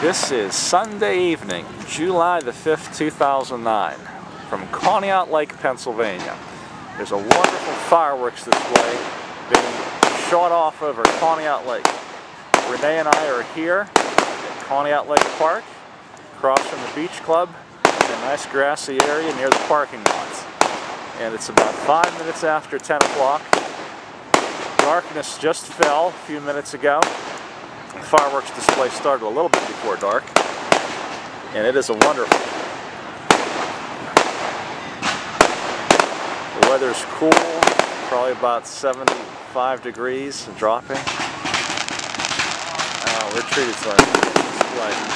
This is Sunday evening, July the 5th, 2009, from Conneaut Lake, Pennsylvania. There's a wonderful fireworks display being shot off over Conneaut Lake. Renee and I are here at Conneaut Lake Park, across from the beach club, in a nice grassy area near the parking lots. And it's about 5 minutes after 10 o'clock. Darkness just fell a few minutes ago. The fireworks display started a little bit before dark, and it is a wonderful. The weather's cool, probably about 75 degrees, dropping. We're treated to our display.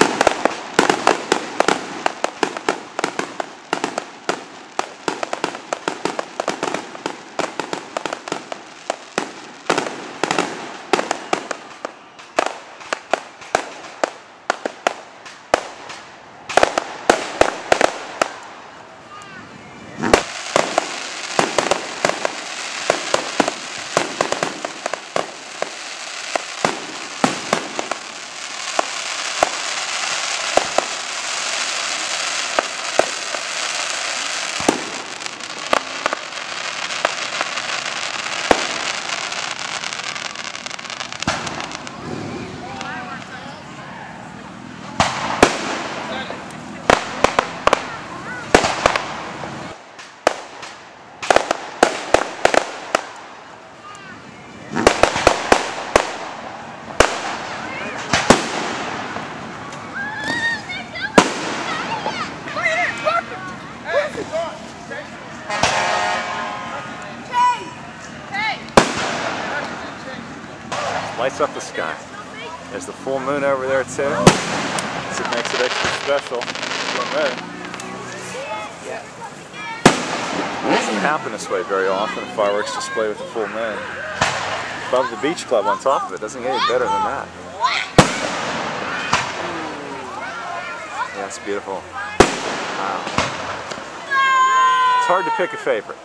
Lights up the sky. There's the full moon over there too. So it makes it extra special. Full moon. It doesn't happen this way very often, a fireworks display with a full moon. Above the beach club on top of it. Doesn't get any better than that. Yeah, it's beautiful. Wow. It's hard to pick a favorite.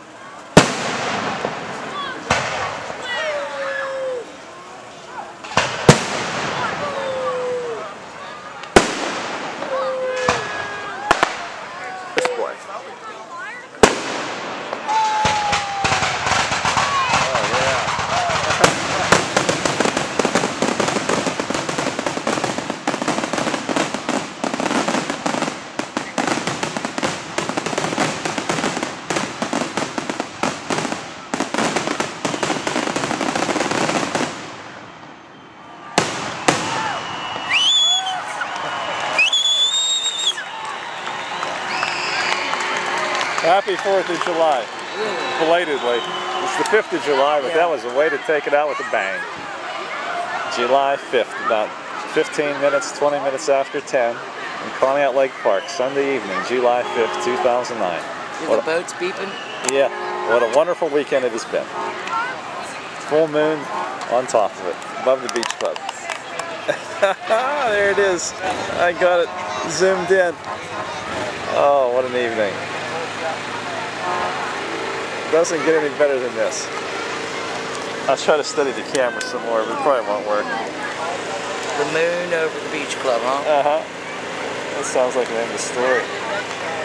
Happy 4th of July, belatedly. It's the 5th of July, but that was a way to take it out with a bang. July 5th, about 15 minutes, 20 minutes after 10, in Conneaut Lake Park, Sunday evening, July 5th, 2009. Are the boats beeping? Yeah, what a wonderful weekend it has been. Full moon on top of it, above the beach club. There it is. I got it zoomed in. Oh, what an evening. Doesn't get any better than this. I'll try to study the camera some more, but it probably won't work. The moon over the beach club, huh? Uh-huh. That sounds like the end of the story.